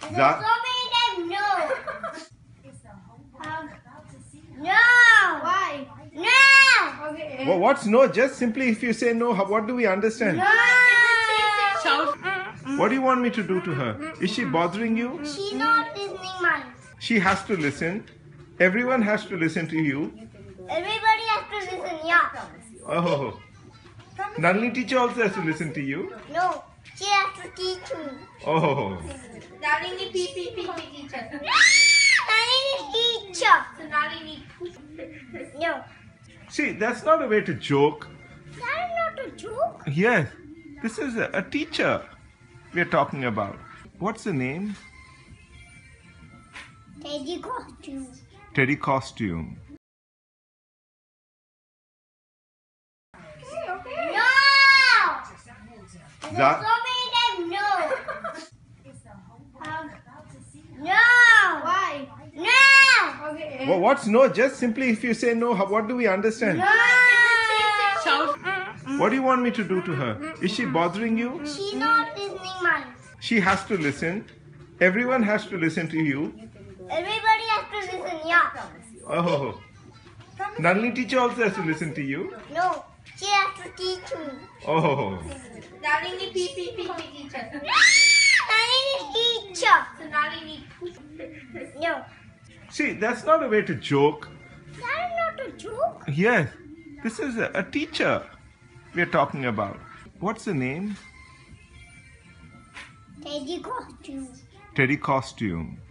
That. So many times, no. No. Why? No. Okay. Well, what's no? Just simply if you say no, what do we understand? No. What do you want me to do to her? Is she bothering you? She's not listening mine. She has to listen. Everyone has to listen to you. Everybody has to listen, yeah. Oh. Nalini teacher also has to listen to you. No. She has to teach me. Oh. Nalini PPP teacher. Nalini teacher. So Nalini. No. See, that's not a way to joke. That is not a joke. Yes, this is a teacher we are talking about. What's the name? Teddy costume. Teddy Costume. No. That. So many times, no. No. Why? No. Okay. Well, what's no? Just simply if you say no, what do we understand? No. What do you want me to do to her? Is she bothering you? She's not listening mine. She has to listen. Everyone has to listen to you. Everybody has to listen, yeah. Oh. Nalini teacher also has to listen to you. No. She has to teach me. Oh. Nalini PPP teacher. Nalini teacher. So Nalini. No. See, that's not a way to joke. That is not a joke. Yes, this is a teacher we are talking about. What's the name? Teddy costume. Teddy Costume.